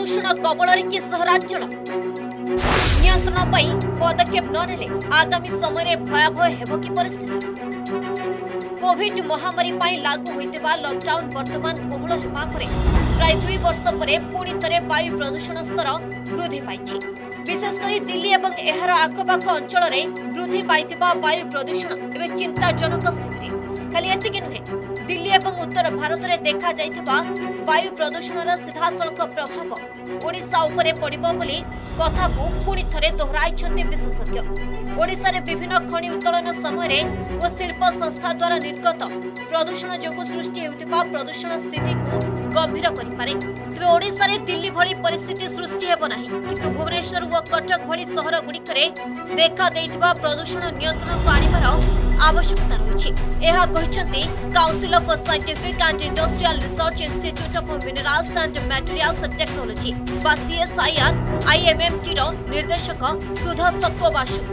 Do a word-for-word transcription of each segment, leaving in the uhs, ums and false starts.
प्रदूषण कबल कि सहरांचल नियंत्रण पदक्षेप ननेले आगामी समय भयावह हेब कि परिस्थिति। कोविड महामारी लागू होइतिबा लॉकडाउन वर्तमान कोहल हेबा परे प्राय दुई वर्ष पर पुणी थे वायु प्रदूषण स्तर वृद्धि पाई। विशेषकर दिल्ली और एहार आखपाख अंचल में वृद्धि पाइतिबा वायु प्रदूषण एवं चिंताजनक स्थिति। खाली एतिक नुहे, दिल्ली और उत्तर भारत में देखा जाइतिबा वायु प्रदूषण सीधासलख प्रभाव ओडिशा उपरे पड़िबो बोली कथा को पुणी थे दोहराइछन्ते विशेषज्ञ। ओडिशा रे विभिन्न खनि उत्तोलन समय और शिल्प संस्था द्वारा निर्गत प्रदूषण जोगु सृष्टि हेउतिबा प्रदूषण स्थिति को गंभीर करिपारे। तबे ओडिशा रे दिल्ली भली परिस्थिति सृष्टि हेबो नाही, किंतु भुवनेश्वर और कटक भली शहर गुड़िकरे देखा देइतिबा प्रदूषण नियंत्रण को आनिबार आवश्यकता रहिछि। एहा कहिसंती council of scientific and industrial research institute of minerals and materials technology बा सीएसआईआर आईएमएमटी रो निर्देशक सुधा सत्वबासु।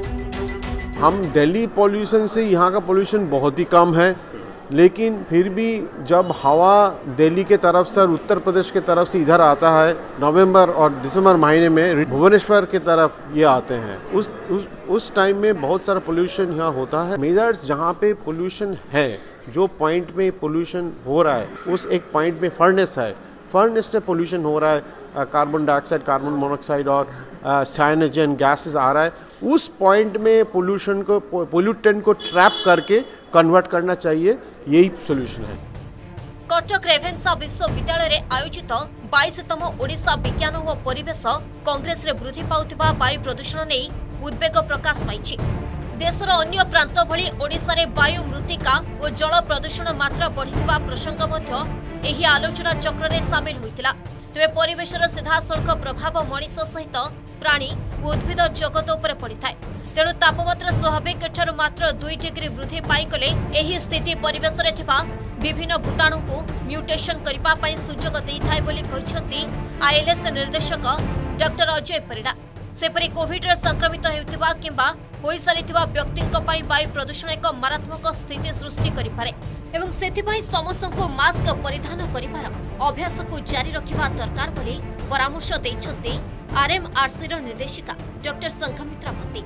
हम दिल्ली पॉल्यूशन से यहाँ का पॉल्यूशन बहुत ही कम है, लेकिन फिर भी जब हवा दिल्ली के तरफ से और उत्तर प्रदेश के तरफ से इधर आता है नवंबर और दिसंबर महीने में भुवनेश्वर के तरफ ये आते हैं, उस उस उस टाइम में बहुत सारा पोल्यूशन यहाँ होता है। मेजर्स जहाँ पे पोल्यूशन है, जो पॉइंट में पोल्यूशन हो रहा है उस एक पॉइंट में फर्नेस है, फर्नेस से पोल्यूशन हो रहा है, कार्बन डाइऑक्साइड, कार्बन मोनोऑक्साइड और साइनोजन गैसेस आ रहा है, उस पॉइंट में पोल्यूशन को पोल्यूटेंट को ट्रैप करके कन्वर्ट करना चाहिए, यही सोल्यूशन है। कटक रेभेन्सा विश्वविद्यालय रे आयोजित बाईसतम ओडिशा विज्ञान और परिवेश कांग्रेस रे वृद्धि पाउतिबा वायु प्रदूषण नै उद्वेग प्रकाश पाइछि। देशर अन्य प्रांत भली ओडिशा रे वायु मृत्तिका और जल प्रदूषण मात्रा बढ़िथिबा प्रसंग मध्य एही आलोचना चक्र रे शामिल होइतिला। तेबे परिवेशर सीधासलख प्रभाव मनीष सहित प्राणी उद्भिद जगत उपर पड़िଥାଏ। तेणु तापमात्रा स्वाभाविक ठारू मात्र दुई डिग्री वृद्धि पाइगले एही स्थिति परिवेश रे थिबा विभिन्न भूताणु को म्यूटेशन करिबा पई सुजोग देइथाय बोली कहिसंती आईएलएस निर्देशक डॉक्टर अजय परिडा। सेपरि कोविड रे संक्रमित हेउथिबा किंबा होई सारिथिबा व्यक्तिक पई वायु प्रदूषण एक मारात्मक स्थिति सृष्टि करि पारे एवं सेथिपई समस्तको मास्क परिधान करिबार अभ्यास को जारी रखिबा दरकार बोली परामर्श दैछंती आरएमआरसी रो निर्देशिका डॉक्टर संघमित्रा मती।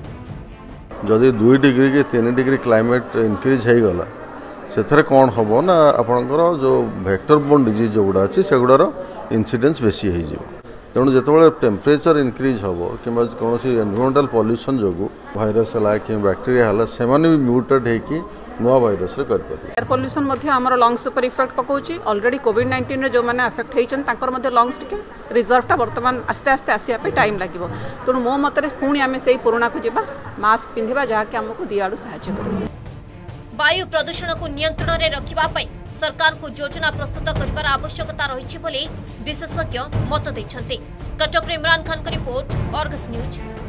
जदि दुई डिग्री के तीन डिग्री क्लाइमेट इनक्रीज हो गला से कौन हम ना आपंकर जो वेक्टर बोर्न डिजीज जो गुड़ा अच्छी से गुड़ार इनसीडेंस बेसी हो। तेणु जो टेम्परेचर इनक्रीज हम कि कौन एनवायरमेंटल पॉल्यूशन जो भाइरस है कि बैक्टेरिया है से भी म्यूटेड होगी नुआ भाइरस रे कर पारे। एयर पोल्यूशन मध्य हमर लंग्स पर इफेक्ट पकाउची। ऑलरेडी कोविड नाइंटीन रे जो माने अफेक्ट हेचन तांकर मध्य लंग्स टिके रिजर्व टा वर्तमान आस्ते आस्ते आसिया पे टाइम लागिवो। तेणु मो मतरे पुणी आमे सेही पुराना को जिबा मास्क पिंधिबा जहा कि हमको दियाडू सहायता करबो। वायु प्रदूषण को नियंत्रण रे रखिबा पई सरकार को योजना प्रस्तुत करिबार आवश्यकता रहिछि बोली विशेषज्ञ मत दैछन्ते। कटक रे इमरान खान को रिपोर्ट, अर्गस न्यूज।